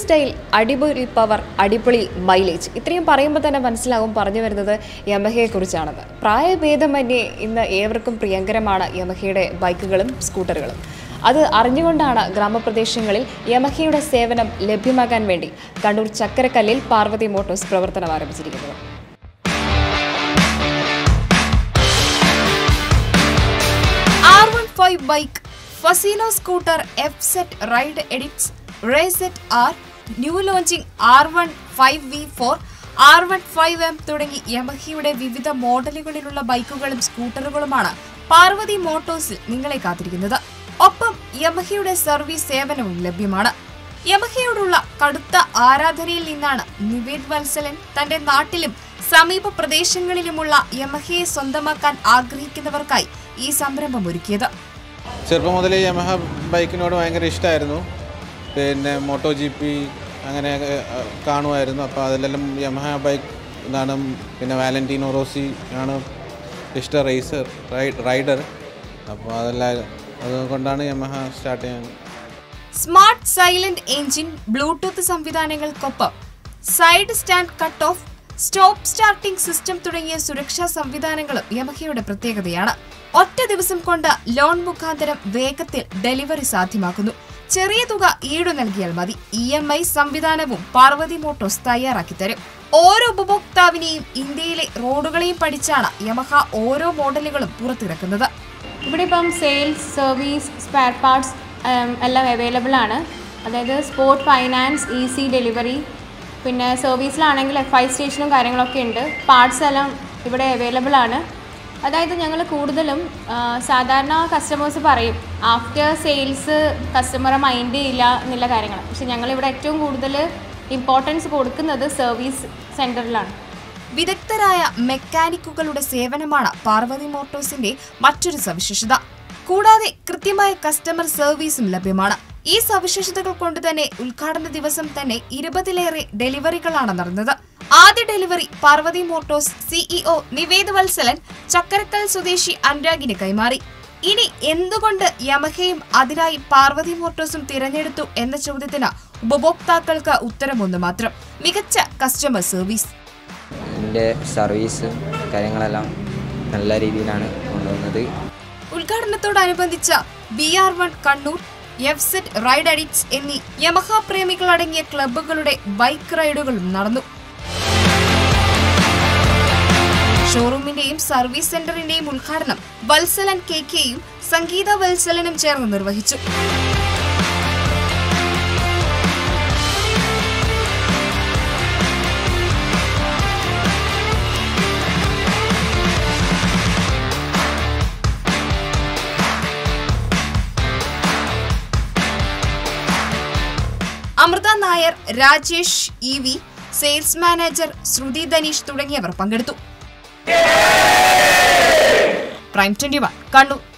Style, അടിപൊളി power, അടിപൊളി mileage, ഇത്രയും പറയുമ്പോൾ തന്നെ മനസ്സിലാവും പറഞ്ഞു വരുന്നത് യമഹയെക്കുറിച്ചാണെന്ന്. പ്രായഭേദമന്യേ ഇന്ന് ഏവർക്കും പ്രിയങ്കരമാണ് യമഹയുടെ ബൈക്കുകളും സ്കൂട്ടറുകളും. അത് അറിഞ്ഞുകൊണ്ടാണ് ഗ്രാമപ്രദേശങ്ങളിൽ യമഹയുടെ സേവനം ലഭ്യമാക്കാൻ വേണ്ടി കണ്ണൂർ ചക്കരക്കല്ലിൽ പാർവതി മോട്ടോഴ്സ് പ്രവർത്തനം ആരംഭിച്ചിരിക്കുന്നത്. R15 bike, Fascino scooter, FZ ride edits, റേസെറ്റ് R, new launching R15V4, R15M തുടങ്ങി യമഹയുടെ വിവിധ മോഡലുകളിലുള്ള ബൈക്കുകളും സ്കൂട്ടറുകളുമാണ് പാർവതി മോട്ടോഴ്സിൽ നിങ്ങളെ കാത്തിരിക്കുന്നത്. ഒപ്പം യമഹയുടെ സർവീസ് സേവനവും ലഭ്യമാണ്. യമഹയോടുള്ള കടുത്ത ആരാധനയിൽ നിന്നാണ് നിവേദ് വത്സലൻ തന്റെ നാട്ടിലും സമീപ പ്രദേശങ്ങളിലുമുള്ള യമഹയെ സ്വന്തമാക്കാൻ ആഗ്രഹിക്കുന്നവർക്കായി ഈ സംരംഭം ഒരുക്കിയത്. ചെറുപ്പം മുതലേ യമഹ ബൈക്കിനോട് ഭയങ്കര ഇഷ്ടമായിരുന്നു. പിന്നെ മോട്ടോ GP അങ്ങനെ കാണുമായിരുന്നു. അപ്പോൾ അതിലെല്ലാം യമഹ ബൈക്ക് ഇതാണ്. പിന്നെ വാലന്റീനോ റോസി ആണ് ഇഷ്ട റൈഡർ. അപ്പോൾ അതുകൊണ്ടാണ് യമഹ സ്റ്റാർട്ട് ചെയ്യാൻ. സ്മാർട്ട് സൈലന്റ് എഞ്ചിൻ, ബ്ലൂടൂത്ത് സംവിധാനങ്ങൾക്കൊപ്പം side stand cut off, stop starting system തുടങ്ങിയ സുരക്ഷാ സംവിധാനങ്ങളും യമഹയുടെ പ്രത്യേകതയാണ്. ഒറ്റ ദിവസം കൊണ്ട് ലോൺ മുഖാന്തരം വേഗത്തിൽ ഡെലിവറി സാധ്യമാക്കുന്നു. ചെറിയ തുക ഈടു നൽകിയാൽ മതി. EMI സംവിധാനവും പാർവതി മോട്ടോഴ്സ് തയ്യാറാക്കി തരും. ഓരോ ഉപഭോക്താവിനെയും ഇന്ത്യയിലെ റോഡുകളെയും പഠിച്ചാണ് യമഹ ഓരോ മോഡലുകളും പുറത്തിറക്കുന്നത്. ഇവിടെ ഇപ്പം സെയിൽസ്, സർവീസ്, സ്പെയർ പാർട്സ് എല്ലാം അവൈലബിൾ ആണ്. അതായത് സ്പോർട്ട് ഫൈനാൻസ്, ഈസി ഡെലിവറി, പിന്നെ സർവീസിലാണെങ്കിൽ FI സ്റ്റേഷനും കാര്യങ്ങളൊക്കെ ഉണ്ട്. പാർട്സ് എല്ലാം ഇവിടെ അവൈലബിൾ ആണ്. അതായത് ഞങ്ങൾ കൂടുതലും സാധാരണ കസ്റ്റമേഴ്സ് പറയും ആഫ്റ്റർ സെയിൽസ് കസ്റ്റമറെ മൈൻഡ് ചെയ്യില്ല എന്നുള്ള കാര്യങ്ങൾ. പക്ഷെ ഞങ്ങളിവിടെ ഏറ്റവും കൂടുതൽ ഇമ്പോർട്ടൻസ് കൊടുക്കുന്നത് സർവീസ് സെൻറ്ററിലാണ്. വിദഗ്ധരായ മെക്കാനിക്കുകളുടെ സേവനമാണ് പാർവതി മോട്ടോഴ്സിന്റെ മറ്റൊരു സവിശേഷത. കൂടാതെ കൃത്യമായ കസ്റ്റമർ സർവീസും ലഭ്യമാണ്. ഈ സവിശേഷതകൾ കൊണ്ട് തന്നെ ഉദ്ഘാടന ദിവസം തന്നെ 20ലേറെ ഡെലിവറികളാണ് നടന്നത്. ആദ്യ delivery Parvathi motors CEO Nived Vatsalan Chakkarakkal സ്വദേശി അനുരാഗിന് കൈമാറി. ഇനി എന്തുകൊണ്ട് യമഹയും അതിനായി പാർവതി മോട്ടോഴ്സും തിരഞ്ഞെടുത്തു എന്ന ചോദ്യത്തിന് ഉപഭോക്താക്കൾക്ക് ഉത്തരമൊന്നു മാത്രം: മികച്ച കസ്റ്റമർ സർവീസ്. എൻ്റെ സർവീസ് കാര്യങ്ങളെല്ലാം നല്ല രീതിയിലാണ് കൊണ്ടുവന്നത്. ഉദ്ഘാടനത്തോടനുബന്ധിച്ച BR1 Kannur, FZ ride edits എന്നീ യമഹ പ്രേമികളടങ്ങിയ ക്ലബ്ബുകളുടെ ബൈക്ക് റൈഡുകളും നടന്നു. ഷോറൂമിന്റെയും സർവീസ് സെന്ററിന്റെയും ഉദ്ഘാടനം വത്സലൻ KKയും സംഗീത വത്സലനും ചേർന്ന് നിർവഹിച്ചു. Amritha Nair, Rajesh EV, sales manager Sruthi Dhaneesh തുടങ്ങിയവർ പങ്കെടുത്തു. Prime 21 കണ്ണൂർ.